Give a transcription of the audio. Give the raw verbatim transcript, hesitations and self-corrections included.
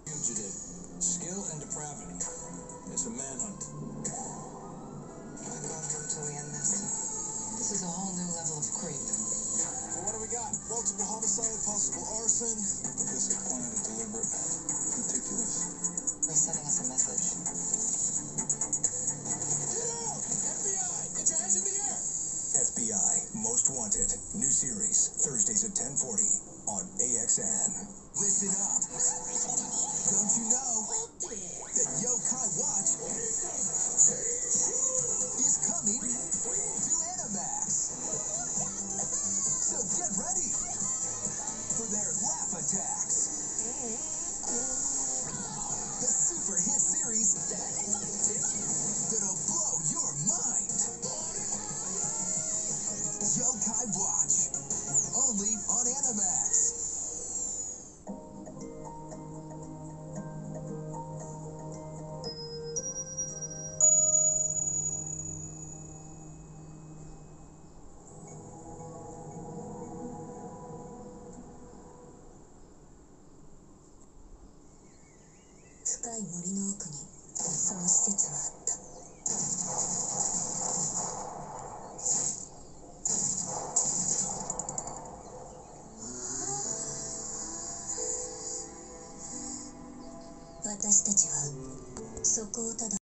Fugitive. Skill and depravity. It's a manhunt. I'm going home till we end this. This is a whole new level of creep. So what do we got? Multiple homicide, possible arson. This is planned, deliberate, meticulous. They're sending us a message. Get out! F B I! Get your hands in the air! F B I Most Wanted. New series. Thursdays at ten forty on A X N. Listen up. Don't you know that Yokai Watch is coming to Animax? So get ready for their laugh attacks. The super hit series that'll blow your mind. Yokai Watch. Only on Animax. 深い森の奥にその施設はあった。私たちはそこをただ